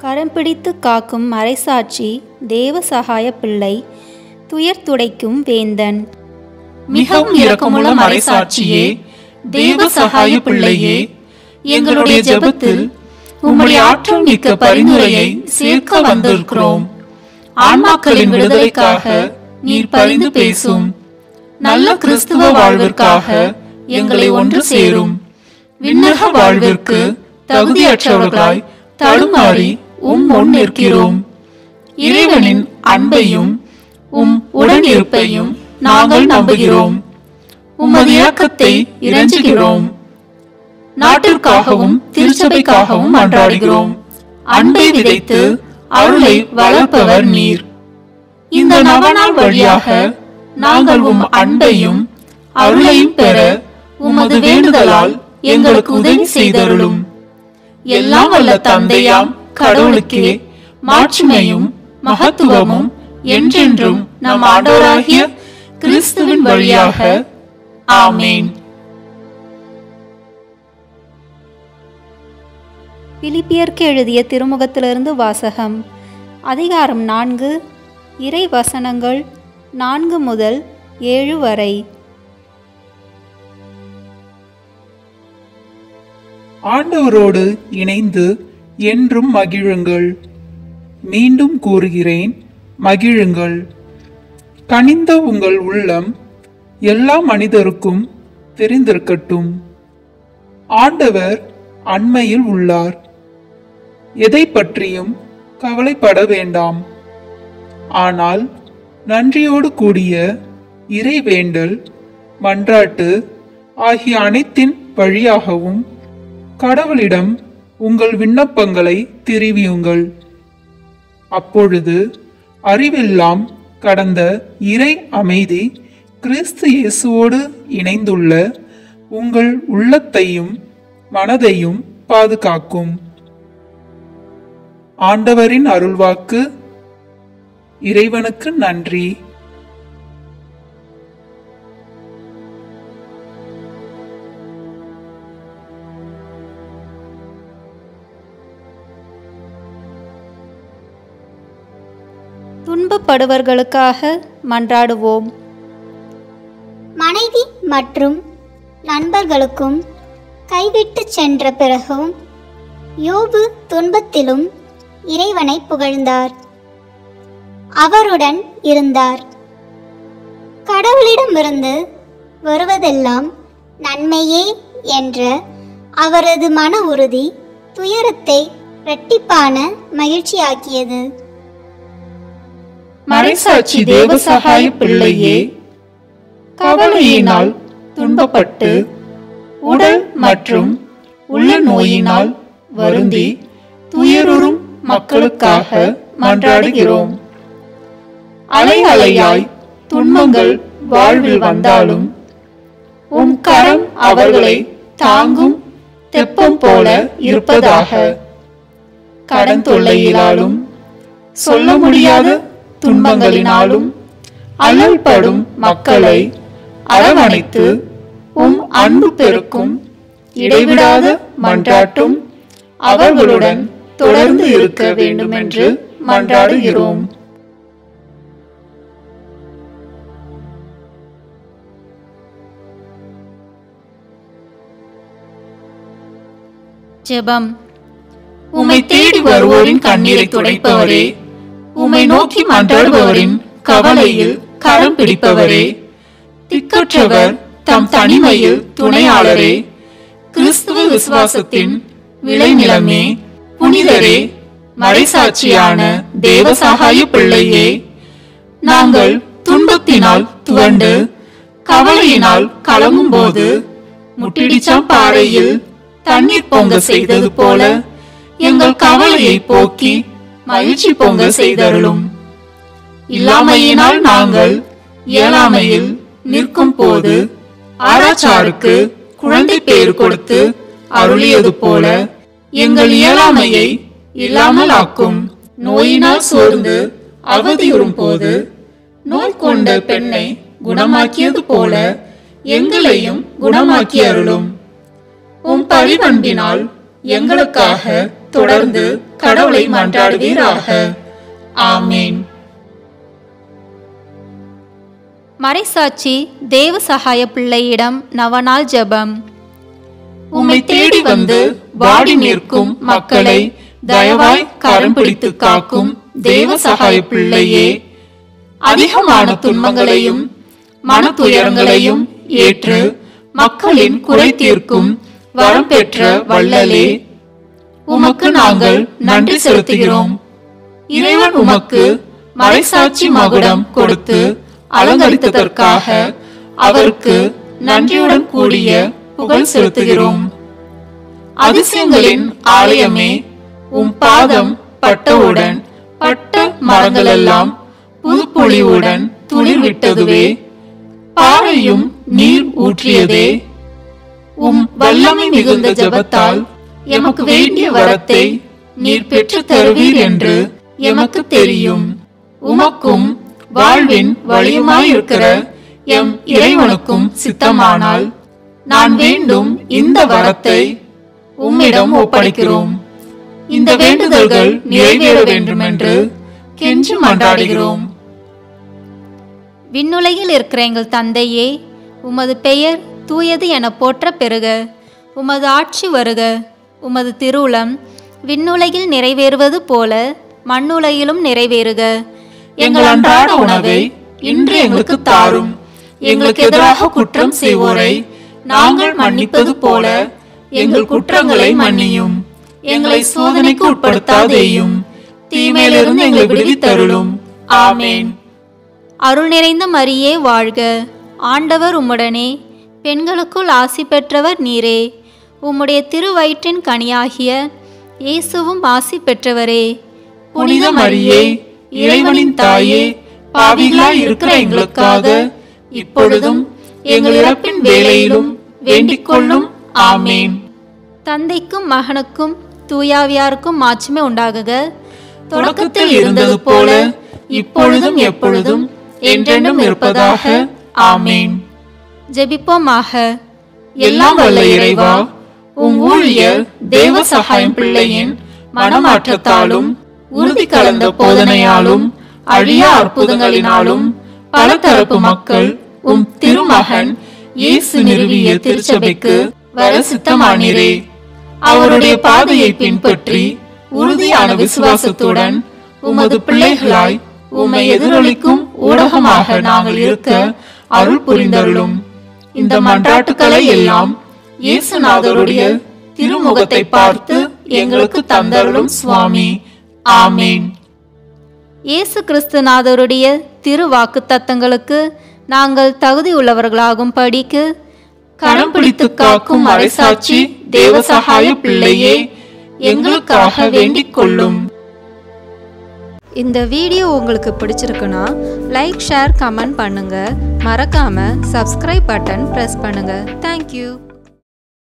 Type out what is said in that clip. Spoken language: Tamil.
கரம் பிடித்து காக்கும் மறைசாட்சி தேவ சகாய பிள்ளை, துயர் துடைக்கும் வேந்தன். மிகவும் இரக்கமுள்ள மறைசாட்சியே, தேவ சகாய பிள்ளையே, எங்களுடைய ஜெபத்தில் உம்முடைய ஆற்றல் மிக்க பரிந்துரையை சேர்க்க வந்திருக்கிறோம். ஆன்மாக்களின் விடுதலைக்காக நீர் பரிந்து பேசும். நல்ல கிறிஸ்துவ வாழ்விற்காக எங்களை ஒன்று சேரும். விண்ணக வாழ்விற்கு தகுதியற்றவர்களாய் தடுமாறி முன் நிற்கிறோம். இறைவனின் அன்பையும் உடனிருப்பையும் நாங்கள் நம்புகிறோம். உமது இரக்கத்தை இறைஞ்சுகிறோம். நாட்டிற்காகவும் திருச்சபைக்காகவும் மன்றாடுகிறோம். அன்பை விதைத்து அருளை வளர்ப்பவர் நீர். இந்த நவநாள் வழியாக நாங்கள் அன்பையும் அருளையும் பெற உமது வேண்டுதலால் எங்களுக்கு உதவி செய்தருளும். எல்லாம் வல்ல தந்தையாம் கடவுளுக்கே மாட்சிமையும் மகத்துவமும் என்றென்றும் நம் ஆண்டவராகிய கிறிஸ்துவின் வழியாக ஆமேன். பிலிப்பியருக்கு எழுதிய திருமுகத்திலிருந்து வாசகம். அதிகாரம் 4, இறை வசனங்கள் 4 முதல் 7 வரை. ஆண்டவரோடு இணைந்து என்றும் மகிழுங்கள். மீண்டும் கூறுகிறேன், மகிழுங்கள். கனிந்த உங்கள் உள்ளம் எல்லா மனிதருக்கும் தெரிந்திருக்கட்டும். ஆண்டவர் அண்மையில் உள்ளார். எதை பற்றியும் கவலைப்பட வேண்டாம். ஆனால் நன்றியோடு கூடிய இறைவேண்டல், மன்றாட்டு ஆகிய அனைத்தின் வழியாகவும் கடவுளிடம் உங்கள் விண்ணப்பங்களை தெரிவியுங்கள். அப்பொழுது அறிவெல்லாம் கடந்த இறை அமைதி கிறிஸ்து இயேசுவோடு இணைந்துள்ள உங்கள் உள்ளத்தையும் மனதையும் பாதுகாக்கும். ஆண்டவரின் அருள்வாக்கு. இறைவனுக்கு நன்றி. துன்பப்படுவர்களுக்காக மன்றாடுவோம். மனைவி மற்றும் நண்பர்களுக்கும் கைவிட்டு சென்ற பிறகும் யோபு துன்பத்திலும் இறைவனை புகழ்ந்தார். அவருடன் இருந்தார். கடவுளிடமிருந்து வருவதெல்லாம் நன்மையே என்ற அவரது மன உறுதி துயரத்தை இரட்டிப்பான மகிழ்ச்சியாக்கியது. மறைசாட்சி தேவசகாய பிள்ளையே, கவலையினால் துன்பப்பட்டு உடல் மற்றும் உள்ள நோயினால் வருந்தி துயருறும் மக்களுக்காக மன்றாடுகிறோம். அலை அலையாய் துன்பங்கள் வாழ்வில் வந்தாலும் கரம் அவர்களை தாங்கும் தெப்பம் போல இருப்பதாக. கடன் தொல்லையினாலும் சொல்ல முடியாத துன்பங்களினாலும் அல்லல்படும் மக்களை அரவணைத்து அன்பு பெருக்கும் இடைவிடாத மன்றாட்டும் அவர்களுடன் தொடர்ந்து இருக்க வேண்டும் என்று மன்றாடுகிறோம். ஜெபம். உம்மை தேடி வருவோரின் கண்ணீரை துடைப்பவரே, உம்மை நோக்கி மன்றாடுபவரின் கவலையில் கரம் பிடிப்பவரே, திக்கற்றவர் தம் தனிமையில் துணையாளரே, கிறிஸ்துவ விசுவாசத்தின் விளைநிலமே, புனிதரே, மறைசாட்சியான தேவசகாய பிள்ளையே, நாங்கள் துன்பத்தினால் துவண்டு கவலையினால் கலங்கும் போது முட்டிடிச்சாம் பாறையில் தண்ணீர் பொங்க செய்தது போல எங்கள் கவலையை போக்கி மகிழ்ச்சி பொங்க செய்தருளும். இல்லாமையினால் நாங்கள் இயலாமையில் நிற்கும் போது ஆராச்சாருக்கு குழந்தை பேறு கொடுத்து அருளியது போல எங்கள் இயலாமையை இல்லாமல் ஆக்கும். நோயினால் சோர்ந்து அவதியுறும் போது நோய் கொண்ட பெண்ணை குணமாக்கியது போல எங்களையும் குணமாக்கி அருளும். பரிவன்பினால் எங்களுக்காக தொடர்ந்து கடவுளை மன்றாடுவீராக. ஆமேன். மறைசாட்சி தேவ சகாய பிள்ளையிடம் நவநாள் ஜெபம். உம்மை தேடி வந்து வாடி நிற்கும் மக்களை தயவாய் கரம் பிடித்து காக்கும் தேவ சகாய பிள்ளையே, அதிகமான துன்பங்களையும் மன துயரங்களையும் ஏற்று மக்களின் குறை தீர்க்கும் வரம் பெற்ற வள்ளலே, உமக்கு நாங்கள் நன்றி செலுத்துகிறோம். இறைவன் உமக்கு மறைசாட்சி மகுடம் கொடுத்து அலங்கரித்ததற்காக அவருக்கு நன்றியுடன் கூடிய புகழ் செலுத்துகிறோம். அதிசயங்களின் ஆலயமே, உம் பாதம் பட்டவுடன் பட்ட மரங்களெல்லாம் புதுப்பொழிவுடன் துளிர் விட்டதுவே, பாறையும் நீர் ஊற்றியதே. உம் வல்லமை மிகுந்த ஜெபத்தால் எமக்கு வேண்டிய வரத்தை நீர் பெற்று தருவீர் என்று எமக்கு தெரியும். உமக்கும் வாழ்வின் வழியுமாயிருக்கிற எம் இறைவனுக்கும் சித்தமானால் நான் வேண்டும் இந்த வரத்தை உம்மிடம் ஒப்படைக்கிறோம். இந்த வேண்டுதல்கள் நிறைவேற வேண்டும் என்று கெஞ்சி மன்றாடுகிறோம். விண்ணுலகில் இருக்கிற எங்கள் தந்தையே, உமது பெயர் தூயது என போற்ற பெறுக. உமது ஆட்சி வருக. உமது திருவுளம் விண்ணுலகில் நிறைவேறுவது போல மண்ணுலகிலும் நிறைவேறுக. எங்கள் அன்றாட உணவை இன்று எங்களுக்கு தாரும். எங்களுக்கு எதிராக குற்றம் செய்வோரை நாங்கள் மன்னிப்பது போல எங்கள் குற்றங்களை மன்னியும். எங்களை சோதனைக்கு உட்படுத்தாதேயும், தீமையிலிருந்து எங்களை விடுவித்தருளும். ஆமேன். அருள் நிறைந்த மரியே வாழ்க. ஆண்டவர் உம்முடனே, பெண்களுக்குள் ஆசி பெற்றவர் நீரே. உம்முடைய திருவயிற்றின் கனியாகிய இயேசுவும் ஆசி பெற்றவரே. புனித மரியே, இறைவனின் தாயே, பாவிகளாய் இருக்கிற எங்களுக்காக இப்பொழுதும் எங்கள் இறப்பின் வேளையிலும் வேண்டிக் கொள்ளும். ஆமேன். தந்தைக்கும் மகனுக்கும் தூயாவியாருக்கும் மாட்சிமை உண்டாகுக. தொடக்கத்தில் இருந்தது போல இப்பொழுதும் எப்பொழுதும் என்றென்றும் இருப்பதாக. ஆமேன். ஜெபிப்போமாக. எல்லாம் வல்ல இறைவா, உம் ஊழியர் தேவ சகாயம் பிள்ளையின் மனமாற்றத்தாலும் உறுதி கலந்த போதனையாலும் அழியா அற்புதங்களினாலும் பல தரப்பு மக்கள் உம் திருமகன் இயேசு நிறுவிய திருச்சபைக்கு வர சித்தமானீரே. அவருடைய பாதையை பின்பற்றி உறுதியான விசுவாசத்துடன் உமது பிள்ளைகளாய் உம்மை எதிரொலிக்கும் ஊடகமாக நாங்கள் இருக்க அருள் புரிந்தருளும். இந்த மன்றாட்டுக்களை எல்லாம் இயேசுநாதருடைய திருமுகத்தை பார்த்து எங்களுக்கு தந்தருளும் சுவாமி. ஆமேன். இயேசு கிறிஸ்துநாதருடைய திரு வாக்கு தத்தங்களுக்கு நாங்கள் தகுதி உள்ளவர்களாகும் படிக்கு கரம் பிடித்து காக்கும் மறைசாட்சி தேவசகாய பிள்ளையே, எங்களுக்காக வேண்டிக் கொள்ளும். இந்த வீடியோ உங்களுக்கு பிடிச்சிருக்குன்னா லைக், ஷேர், கமெண்ட் பண்ணுங்க. மறக்காம சப்ஸ்கிரைப் பட்டன் பிரஸ் பண்ணுங்க. தேங்க்யூ.